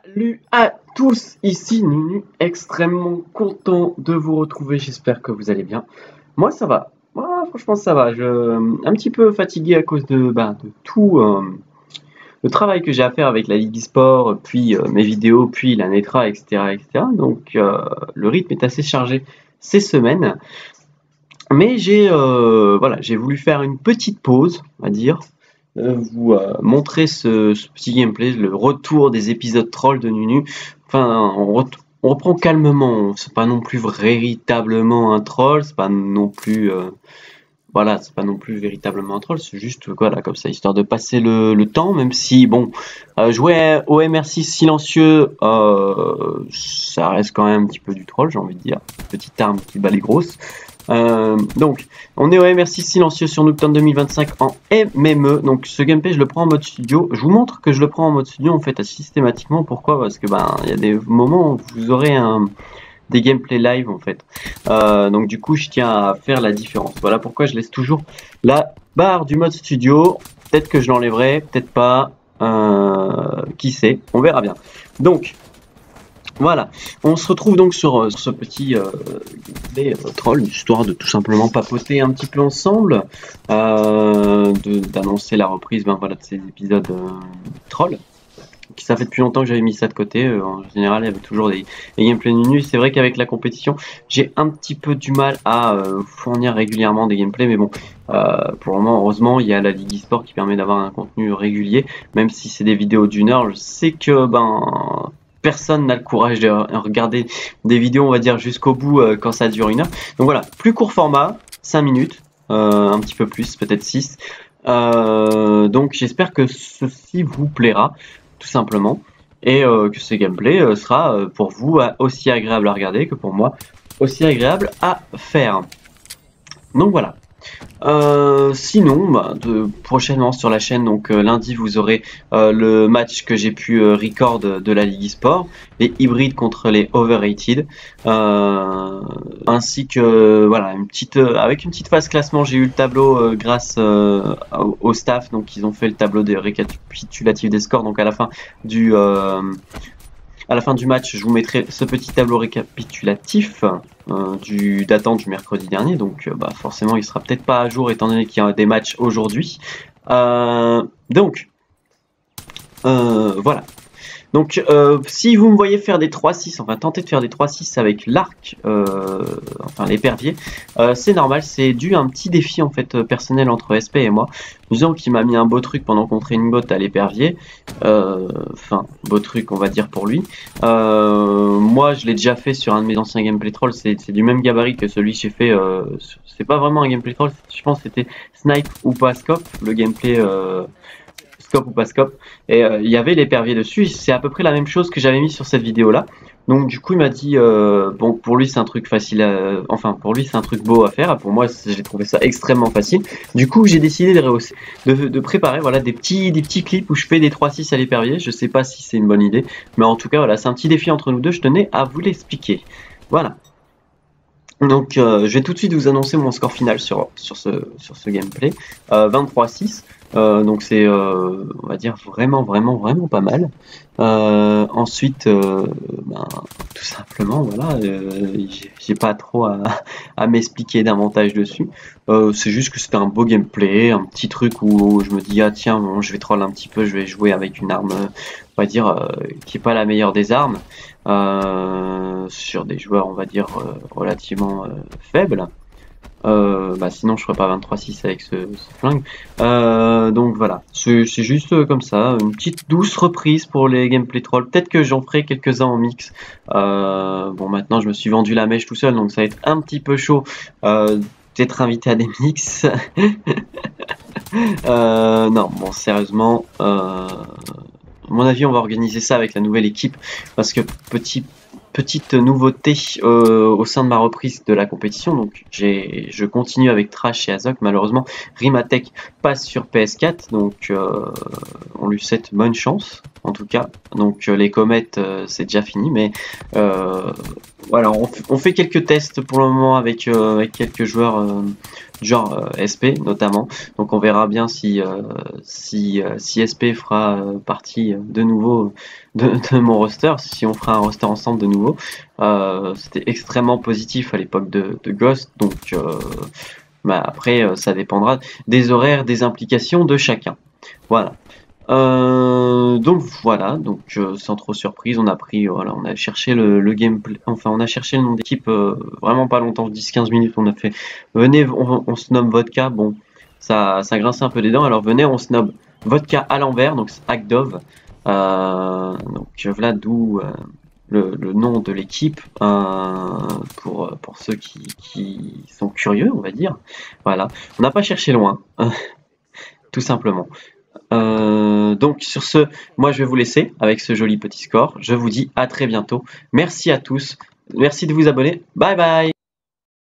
Salut à tous, ici Nunu, extrêmement content de vous retrouver, j'espère que vous allez bien. Moi ça va, moi franchement ça va, un petit peu fatigué à cause de tout le travail que j'ai à faire avec la Ligue eSport, puis mes vidéos, puis la Netra, etc. etc. Donc le rythme est assez chargé ces semaines, mais j'ai voulu faire une petite pause, on va dire, vous montrer ce petit gameplay, le retour des épisodes trolls de Nunu. Enfin, on reprend calmement, c'est pas non plus véritablement un troll, c'est pas non plus voilà, c'est pas non plus véritablement un troll, c'est juste voilà comme ça, histoire de passer le temps, même si bon, jouer au MR6 silencieux, ça reste quand même un petit peu du troll, j'ai envie de dire, petite arme qui bat les grosses. Donc, on est au MR6 silencieux sur Nuketown 2025 en MME. Donc, ce gameplay, je le prends en mode studio. Je vous montre que je le prends en mode studio en fait systématiquement. Pourquoi? Parce que il y a des moments où vous aurez des gameplays live en fait. Donc, du coup, je tiens à faire la différence. Voilà pourquoi je laisse toujours la barre du mode studio. Peut-être que je l'enlèverai, peut-être pas. Qui sait? On verra bien. Donc, voilà, on se retrouve donc sur ce petit gameplay troll, histoire de tout simplement papoter un petit peu ensemble, d'annoncer la reprise voilà, de ces épisodes troll. Ça fait depuis longtemps que j'avais mis ça de côté, en général il y avait toujours des gameplays Nunu. C'est vrai qu'avec la compétition, j'ai un petit peu du mal à fournir régulièrement des gameplays, mais bon, pour le moment, heureusement, il y a la Ligue eSport qui permet d'avoir un contenu régulier, même si c'est des vidéos d'une heure. Je sais que personne n'a le courage de regarder des vidéos, on va dire, jusqu'au bout quand ça dure une heure. Donc voilà, plus court format, 5 minutes, un petit peu plus, peut-être 6. Donc j'espère que ceci vous plaira, tout simplement, et que ce gameplay sera pour vous aussi agréable à regarder que pour moi, aussi agréable à faire. Donc voilà. Sinon, prochainement sur la chaîne, donc lundi vous aurez le match que j'ai pu record de la Ligue eSport, les hybrides contre les overrated, ainsi que voilà avec une petite phase classement. J'ai eu le tableau grâce au staff, donc ils ont fait le tableau des récapitulatifs des scores. Donc à la fin du match, je vous mettrai ce petit tableau récapitulatif datant du mercredi dernier. Donc forcément, il sera peut-être pas à jour étant donné qu'il y a des matchs aujourd'hui. Donc, voilà. Donc, si vous me voyez faire des 3-6, enfin tenter de faire des 3-6 avec l'arc, enfin l'épervier, c'est normal, c'est dû à un petit défi en fait personnel entre SP et moi. Disons qu'il m'a mis un beau truc pendant qu'on traîne une botte à l'épervier, enfin beau truc on va dire pour lui. Moi je l'ai déjà fait sur un de mes anciens gameplay trolls, c'est du même gabarit que celui que j'ai fait, c'est pas vraiment un gameplay troll, je pense que c'était Snipe ou pas Scope, le gameplay scope ou pas scope, et il y avait l'épervier dessus. C'est à peu près la même chose que j'avais mis sur cette vidéo là. Donc du coup il m'a dit bon, pour lui c'est un truc facile enfin pour lui c'est un truc beau à faire, pour moi j'ai trouvé ça extrêmement facile. Du coup j'ai décidé de rehausser, de préparer voilà des petits clips où je fais des 3-6 à l'épervier. Je sais pas si c'est une bonne idée, mais en tout cas voilà, c'est un petit défi entre nous deux, je tenais à vous l'expliquer. Voilà. Donc je vais tout de suite vous annoncer mon score final sur ce gameplay, 23-6. Donc c'est on va dire vraiment pas mal. Ensuite tout simplement voilà, j'ai pas trop à m'expliquer davantage dessus. C'est juste que c'était un beau gameplay, un petit truc où je me dis ah tiens bon, je vais troll un petit peu, je vais jouer avec une arme on va dire qui est pas la meilleure des armes, sur des joueurs on va dire relativement faibles. Sinon je ferais pas 23-6 avec ce flingue. Donc voilà, c'est juste comme ça, une petite douce reprise pour les gameplay trolls. Peut-être que j'en ferai quelques-uns en mix. Bon, maintenant je me suis vendu la mèche tout seul, donc ça va être un petit peu chaud d'être invité à des mix. Non, bon, sérieusement, à mon avis, on va organiser ça avec la nouvelle équipe, parce que petite nouveauté au sein de ma reprise de la compétition. Donc je continue avec Trash et Azok. Malheureusement, Rimatek passe sur PS4, donc on lui souhaite bonne chance en tout cas. Donc les comètes c'est déjà fini, mais voilà, on fait quelques tests pour le moment avec quelques joueurs genre SP notamment. Donc on verra bien si SP fera partie de nouveau de mon roster, si on fera un roster ensemble de nouveau. C'était extrêmement positif à l'époque de Ghost, donc bah après ça dépendra des horaires, des implications de chacun. Voilà. Donc voilà, donc sans trop surprise, on a pris, voilà, on a cherché le gameplay, enfin on a cherché le nom d'équipe vraiment pas longtemps, 10-15 minutes, on a fait, venez, on se nomme Vodka, bon, ça grince un peu des dents, alors venez, on se nomme Vodka à l'envers, donc c'est Agdov, donc voilà d'où le nom de l'équipe, pour ceux qui sont curieux, on va dire, voilà, on n'a pas cherché loin, tout simplement. Donc sur ce, moi je vais vous laisser avec ce joli petit score. Je vous dis à très bientôt. Merci à tous. Merci de vous abonner. Bye bye.